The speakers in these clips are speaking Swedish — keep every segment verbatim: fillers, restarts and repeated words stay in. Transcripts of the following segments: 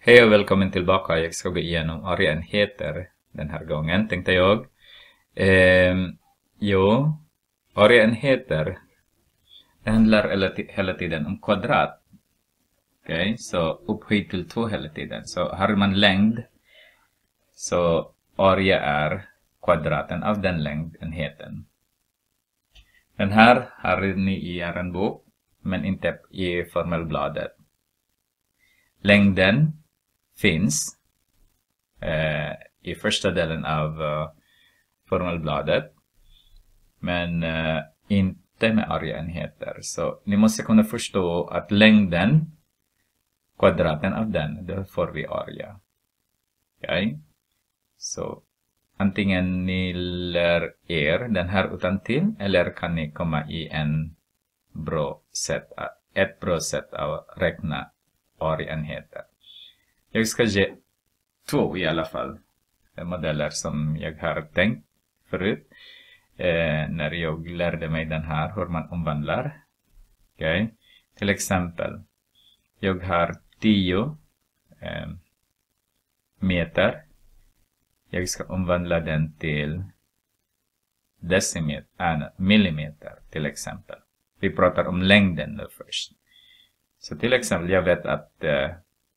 Hej och välkommen tillbaka. Jag ska gå igenom areaenheter den här gången, tänkte jag. Ehm, jo, areaenheter, det handlar hela tiden om kvadrat. Okej, okay? Så upphöjt till två hela tiden. Så har man längd, så area är kvadraten av den längdenheten. Den här har ni i er bok, men inte i formelbladet. Längden finns eh, i första delen av uh, formelbladet, men uh, inte med areaenheter. Så ni måste kunna förstå att längden, kvadraten av den, det får vi area. Okej? Okay? Så antingen ni lär er den här utan till, eller kan ni komma i en bra sätt, ett bra sätt att räkna areaenheter. Jag ska ge två i alla fall modeller som jag har tänkt förut eh, när jag lärde mig den här, hur man omvandlar. Okay. Till exempel, jag har tio eh, meter. Jag ska omvandla den till decimeter, äh, millimeter till exempel. Vi pratar om längden nu först. Så till exempel, jag vet att eh,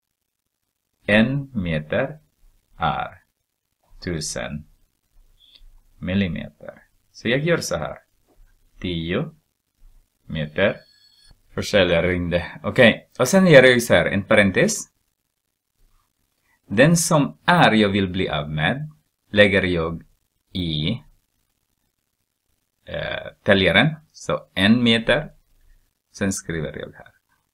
en meter är tusen millimeter. Så jag gör så här. tio meter. Försäljare ringde. Okej, okay. Och sen gör jag så här, en parentes. Den som är jag vill bli av med lägger jag i eh, täljaren. Så en meter. Sen skriver jag här.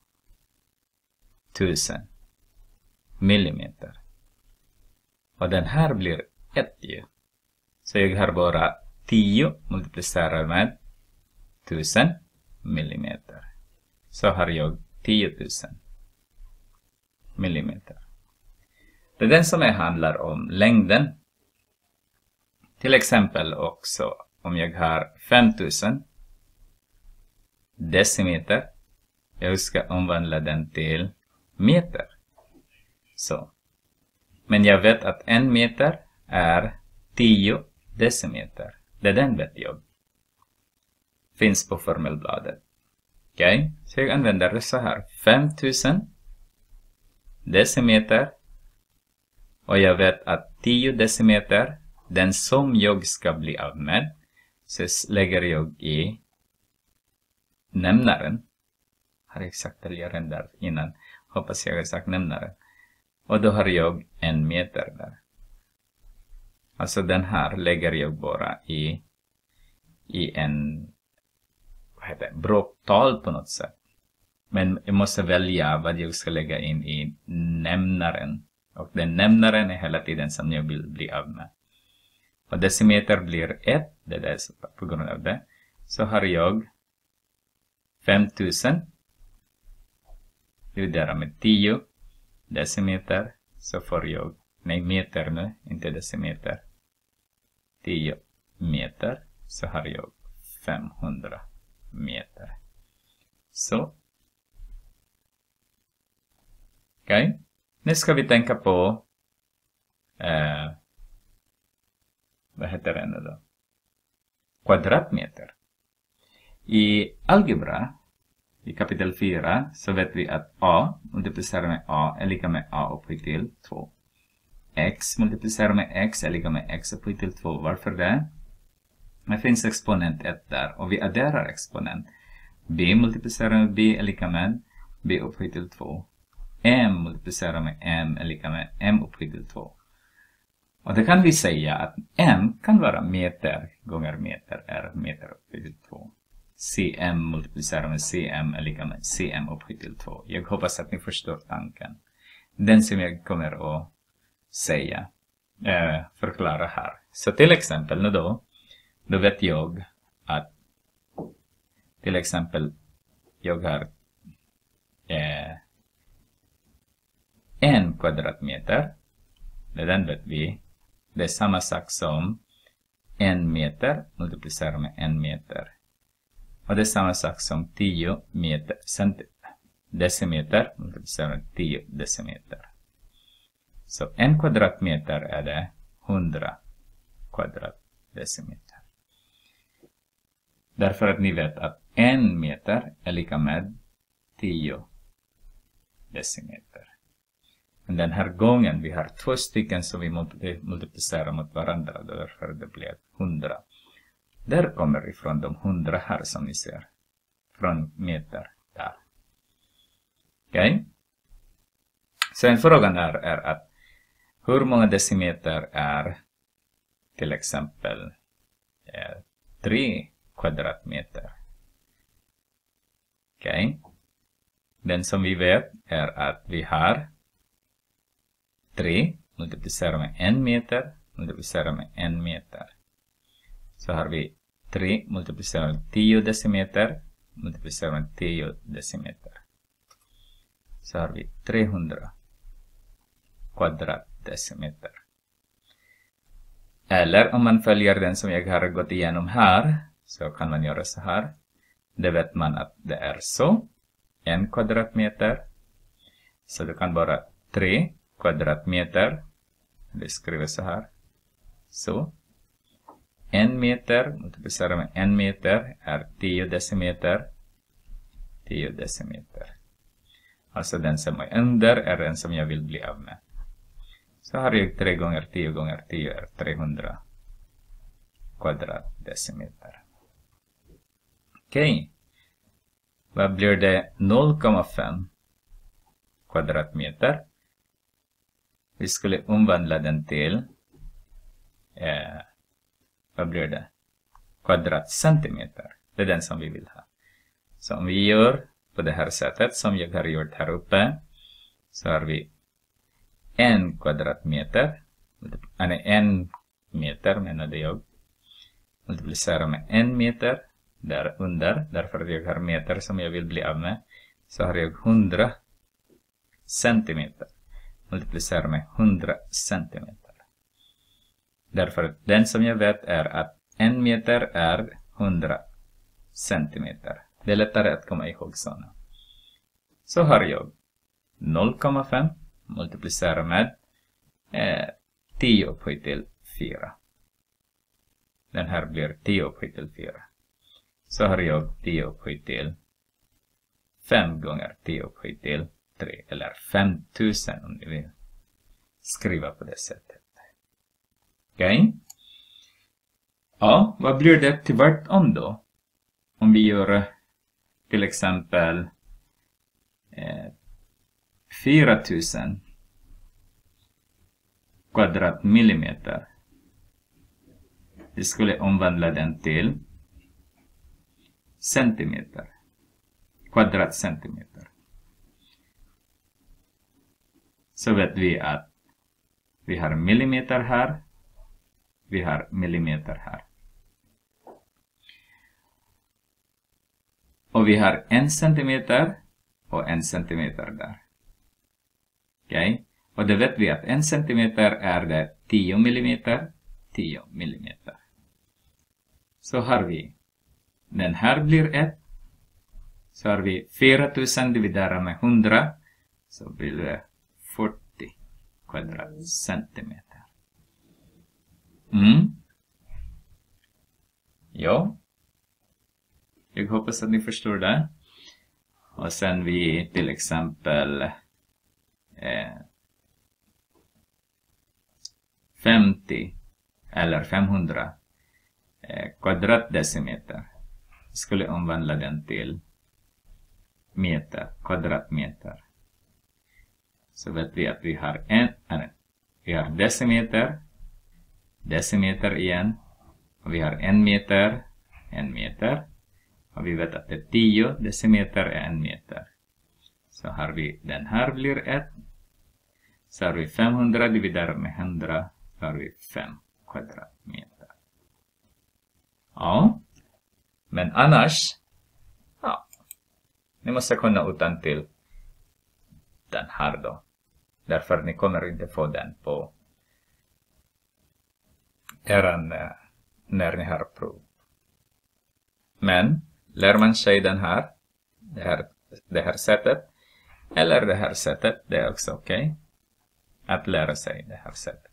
tusen millimeter. Och den här blir ett ju. Så jag har bara tio multiplicerar med tusen millimeter. Så har jag tio tusen millimeter. Det är den som är handlar om längden. Till exempel också om jag har fem tusen decimeter. Jag ska omvandla den till meter. Så. Men jag vet att en meter är tio decimeter. Det är den vet jag. Finns på formelbladet. Okej. Okay. Så jag använder det så här. fem tusen decimeter. Och jag vet att tio decimeter, den som jag ska bli av med, så lägger jag i nämnaren. Har jag sagt täljaren där innan? Hoppas jag har sagt nämnaren. Och då har jag en meter där. Alltså den här lägger jag bara i, i en vad heter det, bråktal på något sätt. Men jag måste välja vad jag ska lägga in i nämnaren. Och den nämnaren är hela tiden som jag vill bli av med. Och decimeter blir ett. Det är på grund av det. Så har jag fem tusen. Dividera med tio decimeter. Så får jag, nej meter nu, inte decimeter. tio meter. Så har jag femhundra meter. Så. Okej. Okay. Nu ska vi tänka på eh, vad heter det nu då? Kvadratmeter. I algebra, i kapitel fyra, så vet vi att a multiplicerar med a är lika med a upphöjt till två. X multiplicerar med x är lika med x upphöjt till två. Varför det? Det finns exponent ett där och vi adderar exponent. B multiplicerar med b är lika med b upphöjt till två. M multiplicerar med m är lika med m upphöjt till två. Och det kan vi säga att m kan vara meter gånger meter är meter upphöjt till två. Cm multiplicerar med cm är lika med cm upphöjt till två. Jag hoppas att ni förstår tanken. Den som jag kommer att säga, äh, förklara här. Så till exempel nu då, då vet jag att till exempel jag har äh, en kvadratmeter. Den vet vi. Det är samma sak som en meter multiplicerar med en meter. Och det är samma sak som tio meter, centimeter, decimeter multiplicerar med tio decimeter. Så en kvadratmeter är det hundra kvadratdecimeter. Därför att ni vet att en meter är lika med tio decimeter. Men den här gången vi har två stycken som vi multiplicerar mot varandra. Därför det blir hundra. Där kommer ifrån de hundra här som ni ser. Från meter där. Okej? Okay? Sen frågan är, är att hur många decimeter är till exempel eh, tre kvadratmeter? Okej? Okay? Den som vi vet är att vi har tre multiplicerar med en meter multiplicerar med en meter. Så har vi tre multiplicerar med tio decimeter multiplicerar med tio decimeter. Så har vi trehundra kvadratdecimeter. Eller om man följer den som jag har gått igenom här, så kan man göra så här. Det vet man att det är så. En kvadratmeter. Så det kan vara tre kvadratmeter. Det skriver så här. Så. En meter multiplicerar med en meter är tio decimeter. tio decimeter. Alltså den som är under är den som jag vill bli av med. Så har jag tre gånger tio gånger tio är trehundra kvadratdecimeter. Okej. Okay. Vad blir det? noll komma fem kvadratmeter. Vi skulle omvandla den till eh, vad blir det? Kvadratcentimeter. Det är den som vi vill ha. Så om vi gör på det här sättet som jag har gjort här uppe, så har vi en kvadratmeter, nej, en meter menade jag, multiplicera med en meter där under, därför att jag har meter som jag vill bli av med, så har jag hundra centimeter, multiplicera med hundra centimeter. Därför att den som jag vet är att en meter är hundra centimeter. Det är lättare att komma ihåg sådana. Så har jag noll komma fem multiplicera med eh, tio upphöjt till fyra. Den här blir tio upphöjt till fyra. Så har jag tio upphöjt till fem gånger tio upphöjt till tre. Eller femtusen om ni vill skriva på det sättet. Okej? Okay? Ja, vad blir det till vart om då? Om vi gör till exempel eh, fyra tusen kvadratmillimeter. Vi skulle omvandla den till centimeter. Kvadratcentimeter. Så vet vi att vi har millimeter här. Vi har millimeter här. Och vi har en centimeter och en centimeter där. Okej? Okay? Och det vet vi att en centimeter är det tio millimeter. tio millimeter. Så har vi. Den här blir ett. Så har vi fyra tusen dividerat med hundra. Så blir det fyrtio kvadratcentimeter. Mm. Ja. Jag hoppas att ni förstår det. Och sen vi till exempel eh, femtio eller femhundra eh, kvadratdecimeter. Vi skulle omvandla den till meter, kvadratmeter. Så vet vi att vi har en, nej, vi har decimeter, decimeter igen. Och vi har en meter, en meter. Och vi vet att det är tio decimeter är en meter. Så har vi, den här blir ett. Så har vi femhundra dividerat med hundra. Så har vi fem kvadratmeter. Ja. Men annars. Ja. Ni måste kunna utan till den här då. Därför ni kommer inte få den på eran när ni har prov. Men lär man sig den här, det här, det här sättet, eller det här sättet, det är också okej. Okay. att lära sig det här sättet.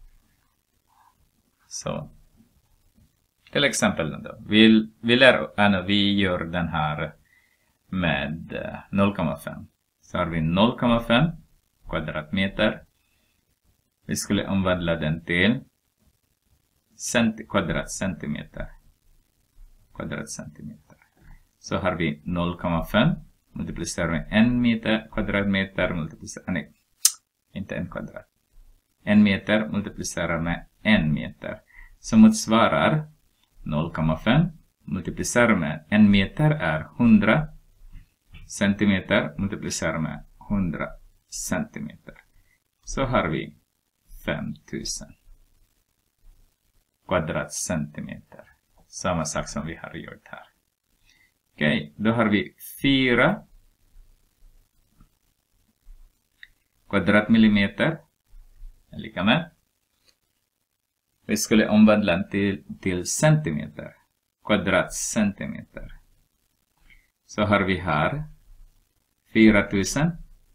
Så. Till exempel då. Vi, vi, lär, äh, vi gör den här med noll komma fem. Så har vi noll komma fem kvadratmeter. Vi skulle omvandla den till cent, kvadratcentimeter. Kvadratcentimeter. Så har vi noll komma fem multiplicerar med en meter kvadratmeter multiplicerar, nej, inte en kvadrat. En meter multiplicerar med en meter. Så motsvarar noll komma fem multiplicerar med en meter är hundra centimeter multiplicerar med hundra centimeter. Så har vi fem tusen kvadratcentimeter. Samma sak som vi har gjort här. Okej, okay, då har vi fyra kvadratmillimeter. Lika med. Vi skulle omvandla den till, till centimeter. Kvadratcentimeter. Så har vi här fyra tusen.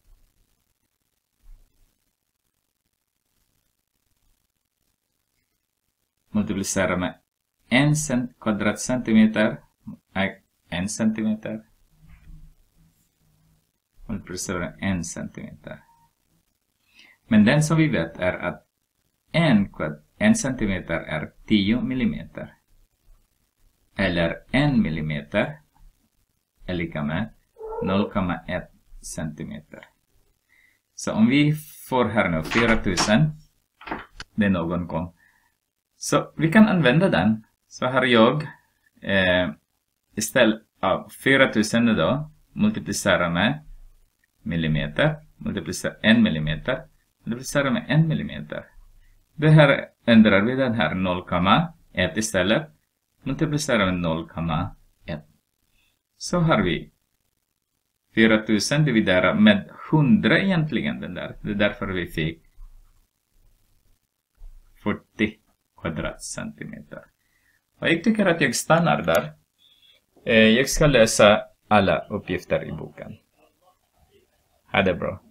Multiplicera med en kvadratcentimeter. Nej, en centimeter. Multiplicera med en centimeter. Men den som vi vet är att en, en centimeter är tio millimeter. Eller en millimeter är lika med noll komma ett centimeter. Så om vi får här nu fyra tusen. Det är någon gång. Så vi kan använda den. Så har jag eh, istället av fyra tusen då multiplicera med millimeter. Multiplicera en millimeter. Multiplicera med en millimeter. Det här ändrar vi den här noll komma ett istället. Multiplicera med noll komma ett. Så har vi fyra tusen dividerat med hundra egentligen den där. Det är därför vi fick fyrtio kvadratcentimeter. Och jag tycker att jag stannar där. Jag ska läsa alla uppgifter i boken. Ha det bra.